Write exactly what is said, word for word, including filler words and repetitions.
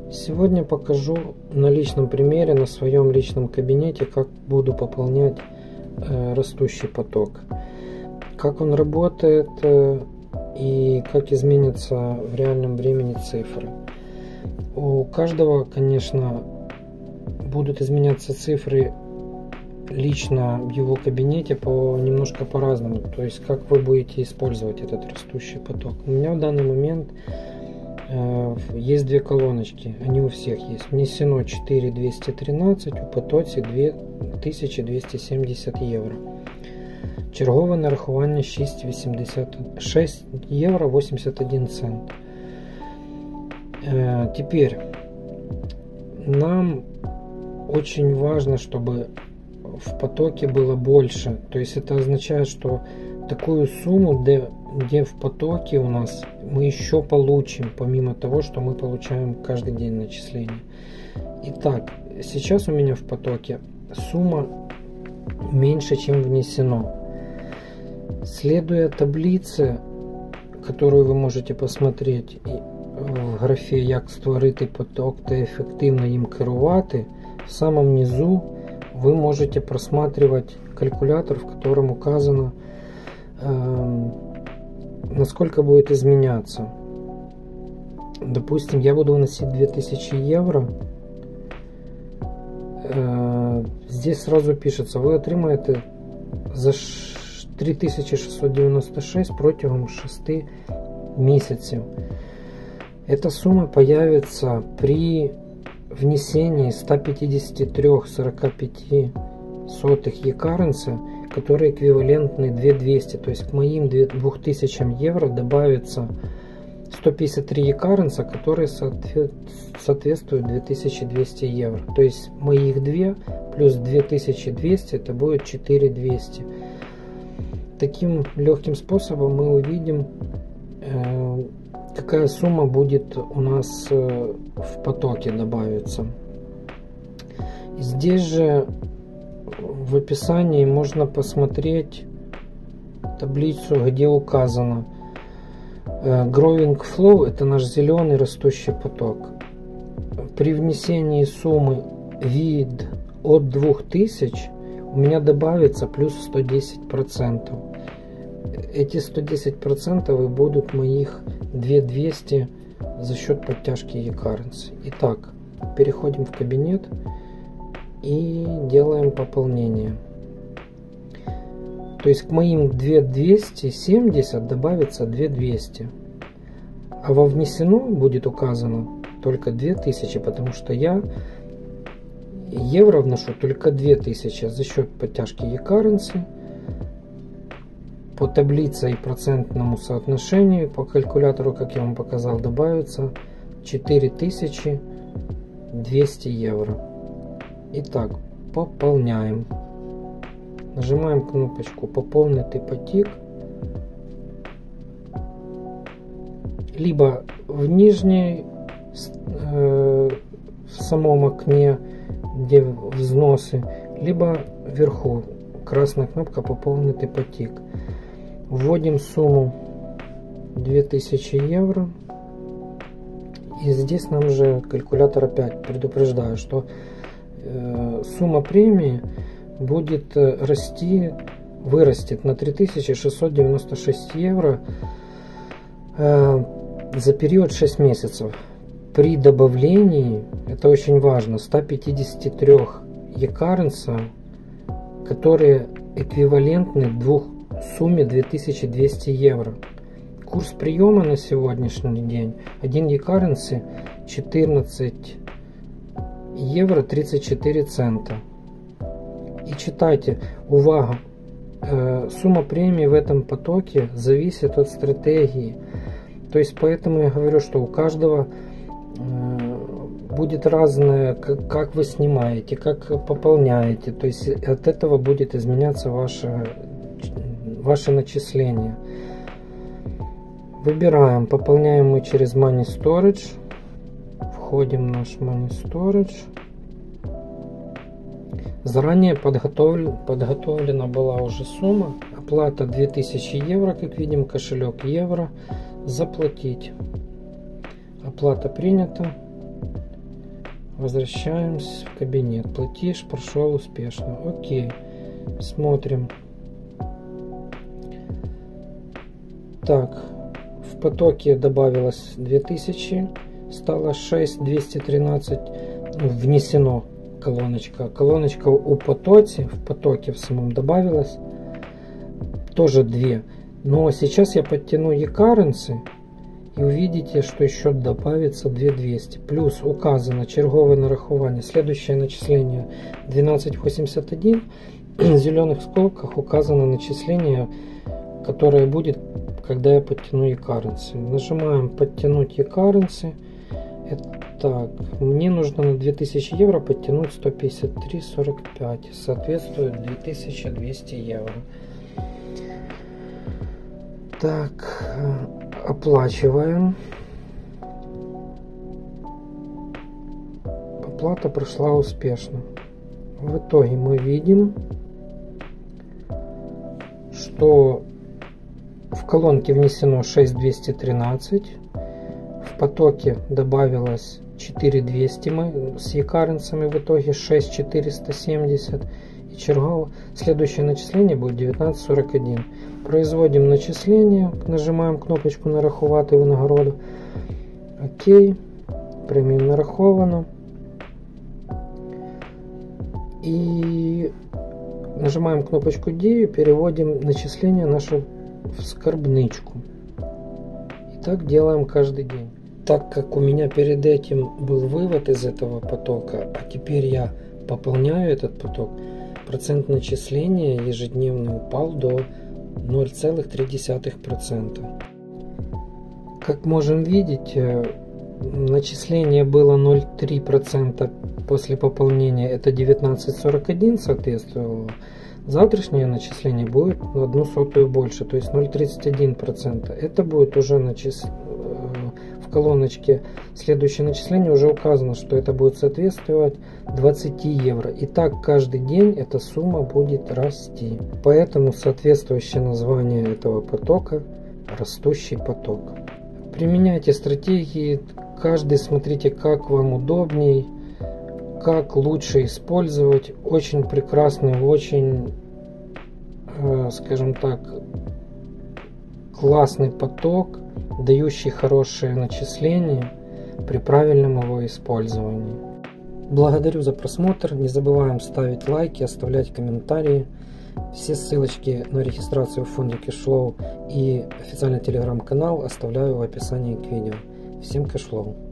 Сегодня покажу на личном примере, на своем личном кабинете, как буду пополнять э, растущий поток. Как он работает э, и как изменятся в реальном времени цифры. У каждого, конечно, будут изменяться цифры лично в его кабинете по немножко по-разному. То есть как вы будете использовать этот растущий поток. У меня в данный момент есть две колоночки, они у всех есть. Внесено четыре тысячи двести тринадцать, у потоці две тысячи двести семьдесят євро. Чергове нарахування шесть евро восемьдесят один цент. Теперь нам очень важно, чтобы в потоке было больше. То есть это означает, что такую сумму, где, где в потоке у нас мы еще получим, помимо того, что мы получаем каждый день начисления. Итак, сейчас у меня в потоке сумма меньше, чем внесено. Следуя таблице, которую вы можете посмотреть в графе «Як створити поток та ефективно їм керувати», в самом низу вы можете просматривать калькулятор, в котором указано, э, насколько будет изменяться. Допустим, я буду вносить две тысячи евро. Э, здесь сразу пишется, вы отримаете за три тысячи шестьсот девяносто шесть протягом шести месяцев. Эта сумма появится при внесении ста пятидесяти трёх целых сорока пяти сотых екаренса, которые эквивалентны две тысячи двести. То есть к моим двум тысячам евро добавится сто пятьдесят три екаренса, которые соответствуют две тысячи двести евро. То есть моих две плюс две тысячи двести это будет четыре тысячи двести. Таким легким способом мы увидим, какая сумма будет у нас в потоке добавиться. Здесь же в описании можно посмотреть таблицу, где указано Growing Flow, это наш зеленый растущий поток. При внесении суммы вид от двух тысяч у меня добавится плюс сто десять процентов. Эти сто десять процентов и будут моих две тысячи двести за счет подтяжки екаренс. Итак, переходим в кабинет и делаем пополнение. То есть к моим две тысячи двести семьдесят добавится две тысячи двести. А во внесено будет указано только две тысячи, потому что я евро вношу только две тысячи за счет подтяжки екаренса. По таблице и процентному соотношению, по калькулятору, как я вам показал, добавится четыре тысячи двести евро. Итак, пополняем. Нажимаем кнопочку «Пополнити потік». Либо в нижней, э, в самом окне, где взносы, либо вверху красная кнопка «Пополнити потік». Вводим сумму две тысячи евро. И здесь нам же калькулятор опять предупреждает, что э, сумма премии будет расти, вырастет на три тысячи шестьсот девяносто шесть евро э, за период шесть месяцев. При добавлении, это очень важно, ста пятидесяти трёх екаренса, которые эквивалентны двух сумме две тысячи двести евро. Курс приема на сегодняшний день один екаренси четырнадцать евро тридцать четыре цента. И читайте, увага, э, сумма премии в этом потоке зависит от стратегии. То есть поэтому я говорю, что у каждого э, будет разное, как, как вы снимаете, как пополняете. То есть от этого будет изменяться ваше Ваше начисление. Выбираем, пополняем мы через Money Storage. Входим в наш Money Storage. Заранее подготовлен, подготовлена была уже сумма. Оплата две тысячи евро, как видим, кошелек евро. Заплатить. Оплата принята. Возвращаемся в кабинет. Платеж прошел успешно. Окей. Смотрим. Так, в потоке добавилось две тысячи, стало шесть тысяч двести тринадцать, внесено колоночка. Колоночка у потоке, в потоке в самом добавилась тоже две. Но сейчас я подтяну e-currency и увидите, что еще добавится две тысячи двести. Плюс указано черговое нарахування. Следующее начисление двенадцать восемьдесят один. В зеленых скобках указано начисление, которое будет, когда я подтяну e-currency. Нажимаем подтянуть e-currency. Так, мне нужно на две тысячи евро подтянуть сто пятьдесят три сорок пять. Соответствует две тысячи двести евро. Так, оплачиваем. Оплата прошла успешно. В итоге мы видим, что в колонке внесено шесть тысяч двести тринадцать, в потоке добавилось четыре тысячи двести, мы с e-currency в итоге шесть тысяч четыреста семьдесят, и чергово следующее начисление будет девятнадцать сорок один. Производим начисление, нажимаем кнопочку нарахувати винагороду. Окей, премію нараховано. И нажимаем кнопочку Дію, переводим начисление наше в скарбничку. И так делаем каждый день. Так как у меня перед этим был вывод из этого потока, а теперь я пополняю этот поток, процент начисления ежедневно упал до ноль целых три десятых процента. Как можем видеть, начисление было ноль целых три десятых процента после пополнения, это девятнадцать сорок один соответствовало. Завтрашнее начисление будет на одну сотую больше, то есть ноль целых тридцать один процента. Это будет уже начис... в колоночке следующее начисление уже указано, что это будет соответствовать двадцати евро. И так каждый день эта сумма будет расти. Поэтому соответствующее название этого потока — растущий поток. Применяйте стратегии, каждый смотрите, как вам удобней, как лучше использовать. Очень прекрасный, очень, э, скажем так, классный поток, дающий хорошие начисления при правильном его использовании. Благодарю за просмотр. Не забываем ставить лайки, оставлять комментарии. Все ссылочки на регистрацию в фонде Cashflow и официальный телеграм-канал оставляю в описании к видео. Всем кэшфлоу!